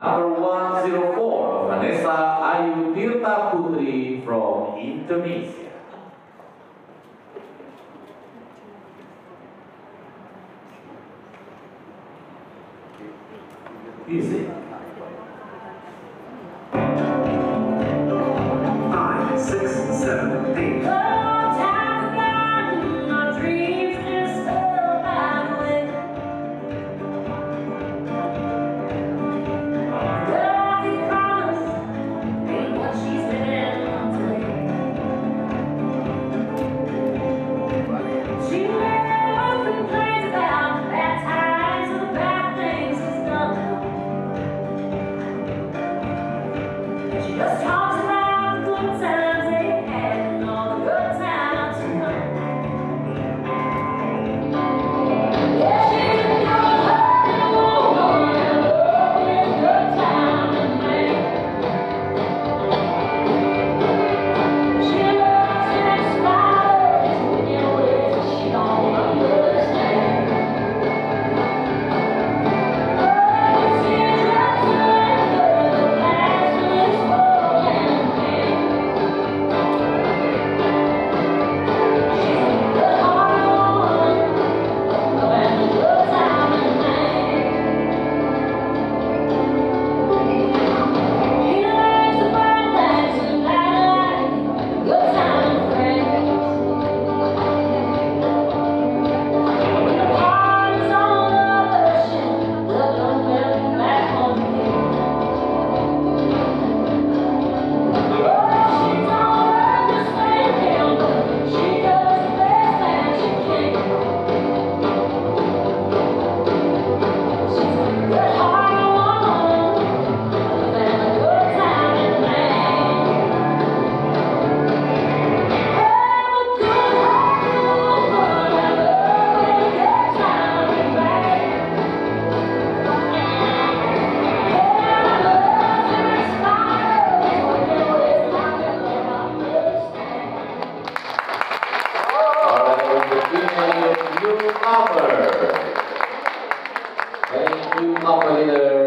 Number 104, Vanessa Ayu Tirta Putri from Indonesia. Music. 5, 6, 7, 8. Just talks about the good times they had and all the good times to come. Yeah, she's a good woman, a good time and man. She loves and smiles in ways she don't understand. Thank you, Papa Leader.